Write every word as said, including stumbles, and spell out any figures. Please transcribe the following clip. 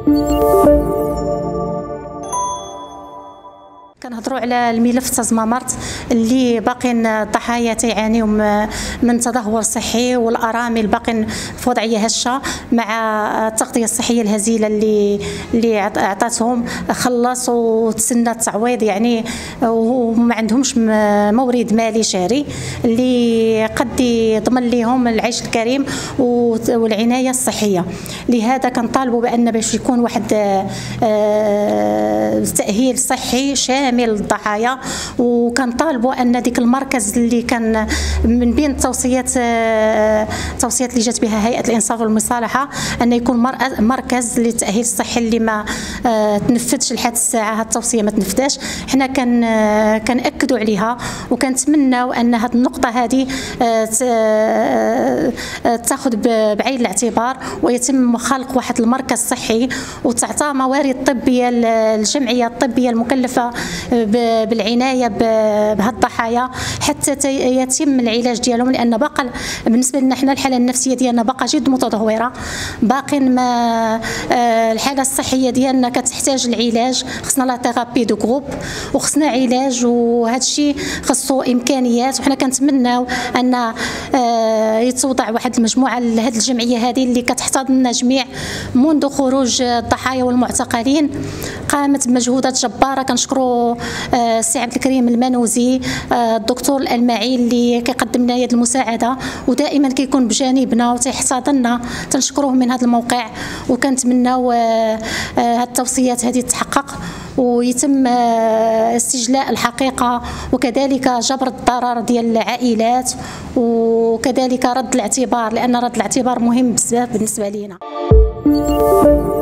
كنهضروا على الملف تزمامرت اللي باقين الضحايا تيعانيو من تدهور صحي، والارامل باقين في وضعيه هشه مع التغطيه الصحيه الهزيله اللي اللي عطاتهم. خلص وتسنى التعويض يعني، وما عندهمش مورد مالي شهري اللي قد يضمن لهم العيش الكريم والعنايه الصحيه. لهذا كنطالبوا بان باش يكون واحد تاهيل صحي شامل للضحايا، وكنطالبوا ان ديك المركز اللي كان من بين التوصيات التوصيات اللي جات بها هيئه الانصاف والمصالحه ان يكون مركز للتاهيل الصحي اللي ما تنفذش لحد الساعه. هذه التوصيه ما تنفذاش، حنا كان كنأكدوا عليها وكنتمناو ان هذه النقطه هذه تاخذ بعين الاعتبار، ويتم خلق واحد المركز صحي وتعطى موارد طبيه للجمعيه الطبيه المكلفه بالعنايه بهاد الضحايا حتى يتم العلاج ديالهم، لان باقا بالنسبه لنا حنا الحاله النفسيه ديالنا باقا جد متدهوره، باقين ما الحاله الصحيه ديالنا كتحتاج العلاج. خصنا لا ثيرابي دو جروب وخصنا علاج، وهذا الشيء خصو امكانيات، وحنا كنتمناو ان يتوضع واحد المجموعه لهذه الجمعيه هذه اللي كتحتضننا جميع منذ خروج الضحايا والمعتقلين. قامت بمجهودات جباره، كنشكروا السي عبد الكريم المنوزي الدكتور الألماعي اللي كيقدم لنا يد المساعده ودائما كيكون بجانبنا وتيحتضننا، تنشكروه من هذا الموقع. وكنتمناو هذه التوصيات هذه تتحقق ويتم استجلاء الحقيقه، وكذلك جبر الضرر ديال العائلات، وكذلك رد الاعتبار، لان رد الاعتبار مهم بزاف بالنسبه لينا.